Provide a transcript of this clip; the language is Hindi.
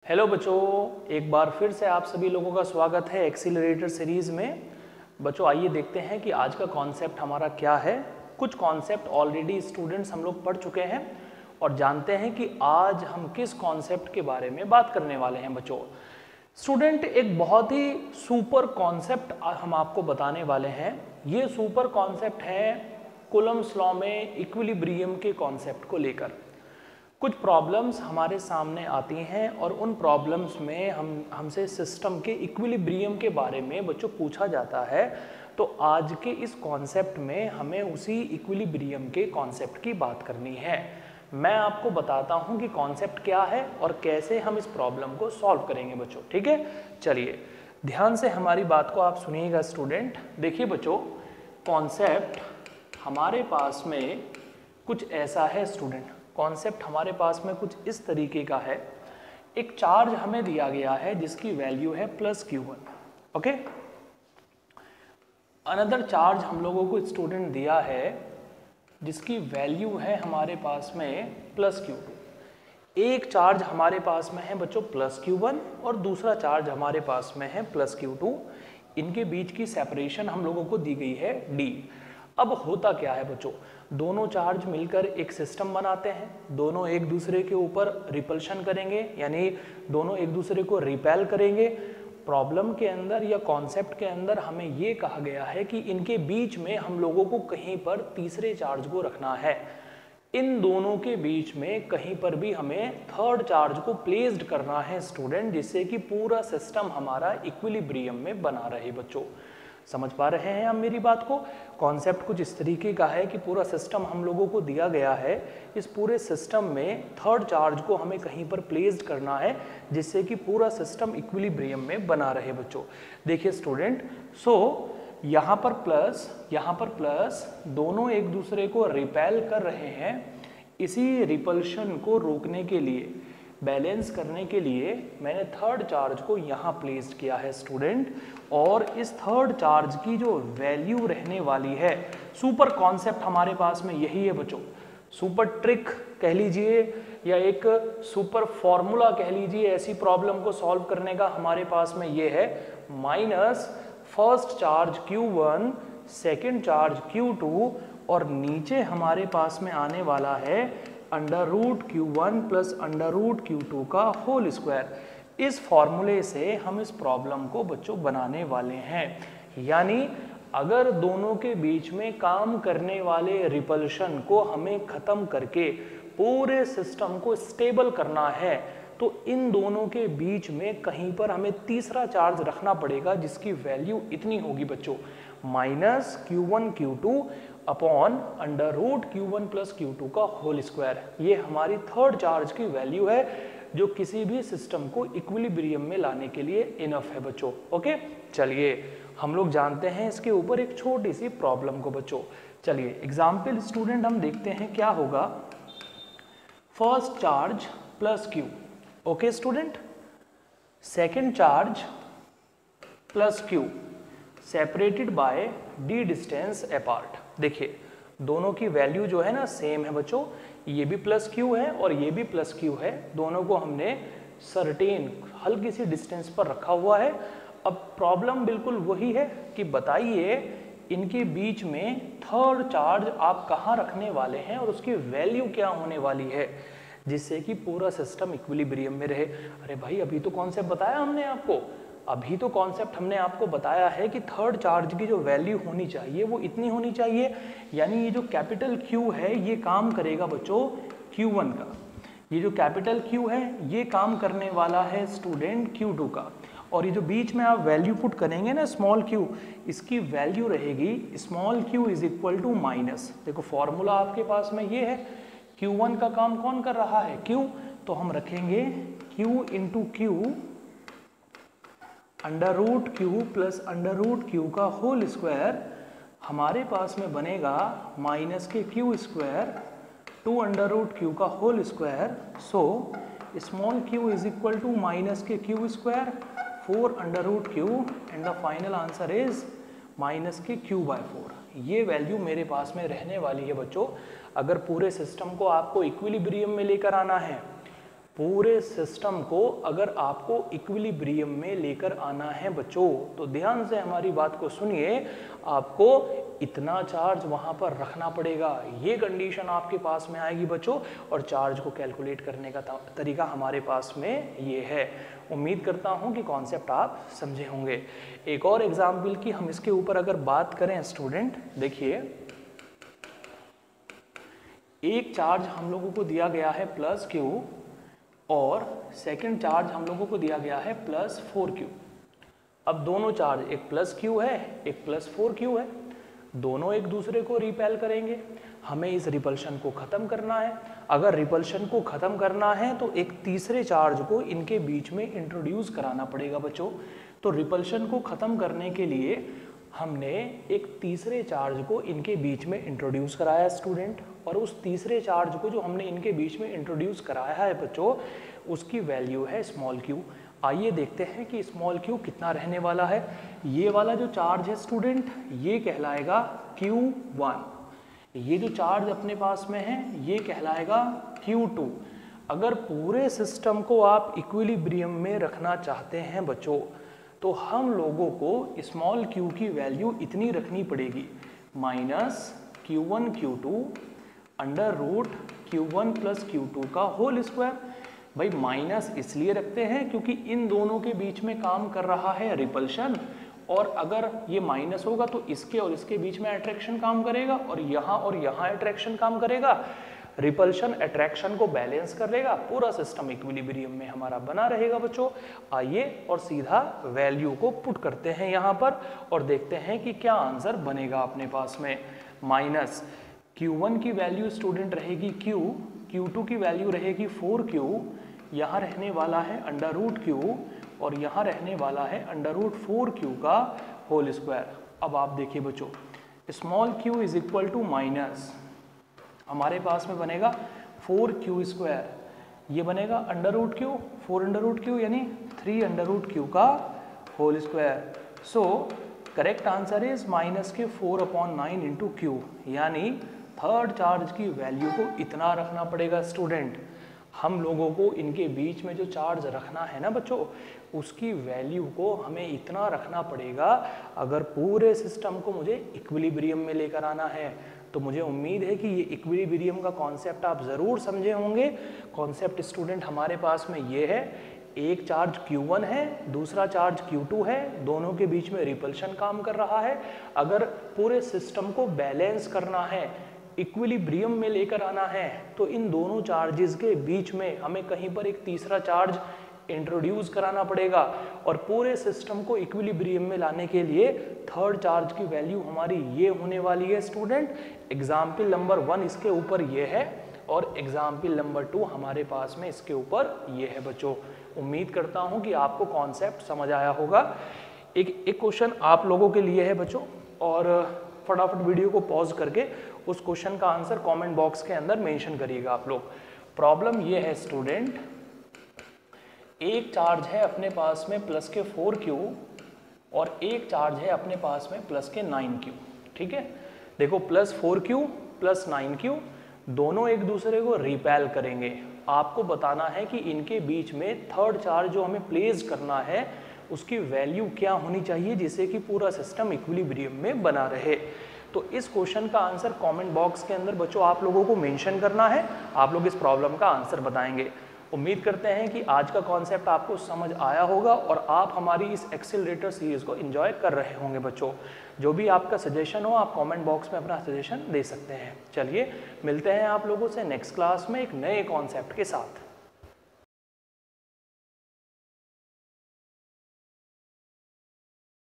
हेलो बच्चों, एक बार फिर से आप सभी लोगों का स्वागत है एक्सीलरेटर सीरीज में। बच्चों आइए देखते हैं कि आज का कॉन्सेप्ट हमारा क्या है। कुछ कॉन्सेप्ट ऑलरेडी स्टूडेंट्स हम लोग पढ़ चुके हैं और जानते हैं कि आज हम किस कॉन्सेप्ट के बारे में बात करने वाले हैं। बच्चों स्टूडेंट एक बहुत ही सुपर कॉन्सेप्ट हम आपको बताने वाले हैं। ये सुपर कॉन्सेप्ट है कूलम्ब्स लॉ में इक्विलिब्रियम के कॉन्सेप्ट को लेकर। कुछ प्रॉब्लम्स हमारे सामने आती हैं और उन प्रॉब्लम्स में हमसे सिस्टम के इक्विलिब्रियम के बारे में बच्चों पूछा जाता है। तो आज के इस कॉन्सेप्ट में हमें उसी इक्विलिब्रियम के कॉन्सेप्ट की बात करनी है। मैं आपको बताता हूं कि कॉन्सेप्ट क्या है और कैसे हम इस प्रॉब्लम को सॉल्व करेंगे बच्चों। ठीक है, चलिए ध्यान से हमारी बात को आप सुनिएगा स्टूडेंट। देखिए बच्चों, कॉन्सेप्ट हमारे पास में कुछ ऐसा है स्टूडेंट। कॉन्सेप्ट हमारे पास में कुछ इस तरीके का है। एक चार्ज हमें दिया गया है जिसकी वैल्यू है +Q1। ओके, अनदर चार्ज हम लोगों को स्टूडेंट दिया है जिसकी वैल्यू है हमारे पास में +Q2। एक चार्ज हमारे पास में है बच्चों +Q1 और दूसरा चार्ज हमारे पास में है +Q2। इनके बीच की सेपरेशन हम लोगों को दी गई है D। अब होता क्या है बच्चों, दोनों चार्ज मिलकर एक सिस्टम बनाते हैं। दोनों एक दूसरे के ऊपर रिपल्शन करेंगे, यानी दोनों एक दूसरे को रिपेल करेंगे। प्रॉब्लम के अंदर या कॉन्सेप्ट के अंदर हमें ये कहा गया है कि इनके बीच में हम लोगों को कहीं पर तीसरे चार्ज को रखना है। इन दोनों के बीच में कहीं पर भी हमें थर्ड चार्ज को प्लेस्ड करना है स्टूडेंट, जिससे कि पूरा सिस्टम हमारा इक्विलिब्रियम में बना रहे। बच्चों समझ पा रहे हैं आप मेरी बात को? कॉन्सेप्ट कुछ इस तरीके का है कि पूरा सिस्टम हम लोगों को दिया गया है। इस पूरे सिस्टम में थर्ड चार्ज को हमें कहीं पर प्लेस्ड करना है जिससे कि पूरा सिस्टम इक्विलिब्रियम में बना रहे। बच्चों देखिए स्टूडेंट, यहाँ पर प्लस दोनों एक दूसरे को रिपेल कर रहे हैं। इसी रिपल्शन को रोकने के लिए, बैलेंस करने के लिए मैंने थर्ड चार्ज को यहाँ प्लेस्ड किया है स्टूडेंट। और इस थर्ड चार्ज की जो वैल्यू रहने वाली है, सुपर कॉन्सेप्ट हमारे पास में यही है बच्चों। सुपर ट्रिक कह लीजिए या एक सुपर फॉर्मूला कह लीजिए, ऐसी प्रॉब्लम को सॉल्व करने का हमारे पास में ये है minus first charge Q1 second charge Q2 और नीचे हमारे पास में आने वाला है √Q1 + √Q2 का होल स्क्वायर। इस फॉर्मूले से हम इस प्रॉब्लम को बच्चों बनाने वाले हैं। यानी अगर दोनों के बीच में काम करने वाले रिपल्शन को हमें खत्म करके पूरे सिस्टम को स्टेबल करना है तो इन दोनों के बीच में कहीं पर हमें तीसरा चार्ज रखना पड़ेगा जिसकी वैल्यू इतनी होगी बच्चों, -Q1 Q2 upon √Q1 + Q2 का होल स्क्वायर। ये हमारी थर्ड चार्ज की वैल्यू है जो किसी भी सिस्टम को इक्विलिब्रियम में लाने के लिए इनफ है बच्चों। ओके, चलिए हम लोग जानते हैं इसके ऊपर एक छोटी सी प्रॉब्लम को बच्चों। चलिए एग्जाम्पल स्टूडेंट हम देखते हैं क्या होगा। First charge +Q, okay student, second charge +Q separated by D distance apart. देखिए दोनों की वैल्यू जो है ना सेम है बच्चों, ये भी +Q है और ये भी +Q है। दोनों को हमने सर्टेन हल्की सी डिस्टेंस पर रखा हुआ है। अब प्रॉब्लम बिल्कुल वही है कि बताइए इनके बीच में थर्ड चार्ज आप कहाँ रखने वाले हैं और उसकी वैल्यू क्या होने वाली है जिससे कि पूरा सिस्टम इक्विलिब्रियम में रहे। अरे भाई अभी तो कॉन्सेप्ट बताया हमने आपको, अभी तो कॉन्सेप्ट हमने आपको बताया है कि थर्ड चार्ज की जो वैल्यू होनी चाहिए वो इतनी होनी चाहिए। यानी ये जो कैपिटल Q है ये काम करेगा बच्चों Q1 का, ये जो कैपिटल Q है ये काम करने वाला है स्टूडेंट Q2 का। और ये जो बीच में आप वैल्यू पुट करेंगे ना स्मॉल q, इसकी वैल्यू रहेगी स्मॉल q = माइनस। देखो फॉर्मूला आपके पास में ये है, Q1 का काम कौन कर रहा है? Q। तो हम रखेंगे Q × Q √Q + √Q का होल स्क्वायर। हमारे पास में बनेगा -Q² 2 √Q का whole square. So small q = -Q², 4 √Q and the final answer is -Q/4। ये वैल्यू मेरे पास में रहने वाली है बच्चों। अगर पूरे सिस्टम को आपको इक्विलिब्रियम में लेकर आना है पूरे सिस्टम को अगर आपको इक्विलिब्रियम में लेकर आना है बच्चों, तो ध्यान से हमारी बात को सुनिए, आपको इतना चार्ज वहां पर रखना पड़ेगा। ये कंडीशन आपके पास में आएगी बच्चों, और चार्ज को कैलकुलेट करने का तरीका हमारे पास में ये है। उम्मीद करता हूं कि कॉन्सेप्ट आप समझे होंगे। एक और एग्जाम्पल की हम इसके ऊपर अगर बात करें स्टूडेंट, देखिए एक चार्ज हम लोगों को दिया गया है प्लस क्यू, और सेकंड चार्ज हम लोगों को दिया गया है प्लस 4q। अब दोनों चार्ज, एक प्लस q है एक प्लस 4q है, दोनों एक दूसरे को रिपेल करेंगे। हमें इस रिपल्शन को ख़त्म करना है। अगर रिपल्शन को ख़त्म करना है तो एक तीसरे चार्ज को इनके बीच में इंट्रोड्यूस कराना पड़ेगा बच्चों। तो रिपल्शन को ख़त्म करने के लिए हमने एक तीसरे चार्ज को इनके बीच में इंट्रोड्यूस कराया स्टूडेंट, और उस तीसरे चार्ज को जो हमने इनके बीच में इंट्रोड्यूस कराया है बच्चों, उसकी वैल्यू है स्मॉल q। आइए देखते हैं कि स्मॉल q कितना रहने वाला है। ये वाला जो चार्ज है स्टूडेंट, ये कहलाएगा q1। ये जो चार्ज अपने पास में है ये कहलाएगा q2। अगर पूरे सिस्टम को आप इक्विलिब्रियम में रखना चाहते हैं बच्चों, तो हम लोगों को स्मॉल q की वैल्यू इतनी रखनी पड़ेगी, minus q1 q2 under root q1 plus q2 का होल स्क्वायर। भाई माइनस इसलिए रखते हैं क्योंकि इन दोनों के बीच में काम कर रहा है रिपल्शन, और अगर ये माइनस होगा तो इसके और इसके बीच में अट्रैक्शन काम करेगा, और यहाँ अट्रैक्शन काम करेगा। रिपल्शन अट्रैक्शन को बैलेंस कर लेगा, पूरा सिस्टम इक्विलिब्रियम में हमारा बना रहेगा बच्चों। आइए और सीधा वैल्यू को पुट करते हैं यहाँ पर, और देखते हैं कि क्या आंसर बनेगा अपने पास में। माइनस q1 की वैल्यू स्टूडेंट रहेगी q, q2 की वैल्यू रहेगी 4q, यहाँ रहने वाला है अंडर रूट q, और यहाँ रहने वाला है अंडर रूट 4q का होल स्क्वायर। अब आप देखिए बच्चों, small q is equal to minus, हमारे पास में बनेगा 4q स्क्वायर, ये बनेगा under root q, 4 under root q यानी 3 अंडर रूट q का whole square. So correct answer is minus के 4/9 इंटू q, यानी थर्ड चार्ज की वैल्यू को इतना रखना पड़ेगा स्टूडेंट। हम लोगों को इनके बीच में जो चार्ज रखना है ना बच्चों, उसकी वैल्यू को हमें इतना रखना पड़ेगा। अगर पूरे सिस्टम को मुझे इक्विलिब्रियम में लेकर आना है, तो मुझे उम्मीद है कि ये इक्विलिब्रियम का कॉन्सेप्ट आप ज़रूर समझे होंगे। कॉन्सेप्ट स्टूडेंट हमारे पास में ये है, एक चार्ज q1 है, दूसरा चार्ज q2 है, दोनों के बीच में रिपल्शन काम कर रहा है। अगर पूरे सिस्टम को बैलेंस करना है, इक्विलिब्रियम में लेकर आना है, तो इन दोनों चार्जेस के बीच में हमें कहीं पर एक तीसरा चार्ज इंट्रोड्यूस कराना पड़ेगा, और पूरे सिस्टम को इक्विलिब्रियम में लाने के लिए थर्ड चार्ज की वैल्यू हमारी ये होने वाली है स्टूडेंट। एग्जाम्पल नंबर 1 इसके ऊपर ये है, और एग्जाम्पल नंबर 2 हमारे पास में इसके ऊपर ये है बच्चों। उम्मीद करता हूँ कि आपको कॉन्सेप्ट समझ आया होगा। एक क्वेश्चन आप लोगों के लिए है बच्चों, और फटाफट वीडियो को पॉज करके उस क्वेश्चन का आंसर कमेंट बॉक्स के अंदर मेंशन करिएगा आप लोग। प्रॉब्लम ये है स्टूडेंट, एक चार्ज है अपने पास में प्लस के 4q, और एक चार्ज है अपने पास में प्लस के 9q। ठीक है, देखो प्लस 4q प्लस 9q दोनों एक दूसरे को रिपेल करेंगे। आपको बताना है कि इनके बीच में थर्ड चार्ज जो हमें प्लेस करना है उसकी वैल्यू क्या होनी चाहिए, जिससे कि पूरा सिस्टम इक्विलिब्रियम में बना रहे। तो इस क्वेश्चन का आंसर कमेंट बॉक्स के अंदर बच्चों आप लोगों को मेंशन करना है। आप लोग इस प्रॉब्लम का आंसर बताएंगे। उम्मीद करते हैं कि आज का कॉन्सेप्ट आपको समझ आया होगा, और आप हमारी इस एक्सेलरेटर सीरीज को एंजॉय कर रहे होंगे बच्चों। जो भी आपका सजेशन हो, आप कमेंट बॉक्स में अपना सजेशन दे सकते हैं। चलिए मिलते हैं आप लोगों से नेक्स्ट क्लास में एक नए कॉन्सेप्ट के साथ।